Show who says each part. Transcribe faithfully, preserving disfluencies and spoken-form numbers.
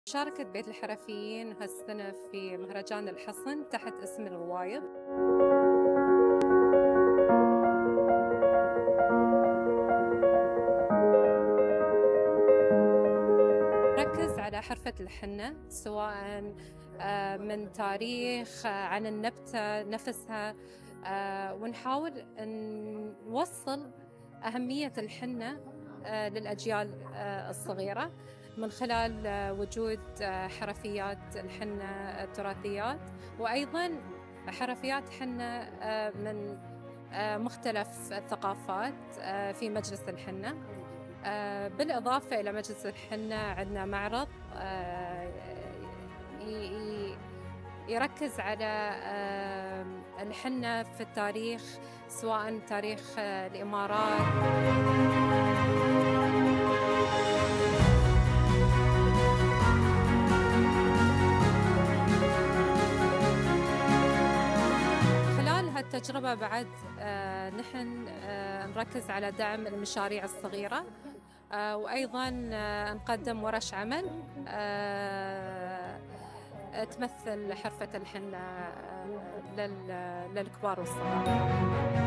Speaker 1: شاركت بيت الحرفيين هالسنة في مهرجان الحصن تحت اسم الغوايب. ركز على حرفة الحنة، سواء آه، من تاريخ، آه، عن النبتة نفسها، آه، ونحاول أن نوصل أهمية الحنة آه، للأجيال آه، الصغيرة من خلال آه، وجود آه، حرفيات الحنة التراثيات، وأيضا حرفيات حنة آه، من آه، مختلف الثقافات آه، في مجلس الحنة. آه، بالإضافة إلى مجلس الحنة عندنا معرض آه، ي- ي- يركز على آه، الحنة في التاريخ، سواء تاريخ آه، الإمارات. خلال هالتجربة بعد آه، نحن آه، نركز على دعم المشاريع الصغيرة، آه، وأيضا آه، نقدم ورش عمل آه، تمثل حرفة الحنة آه، لل- للكبار والصغار.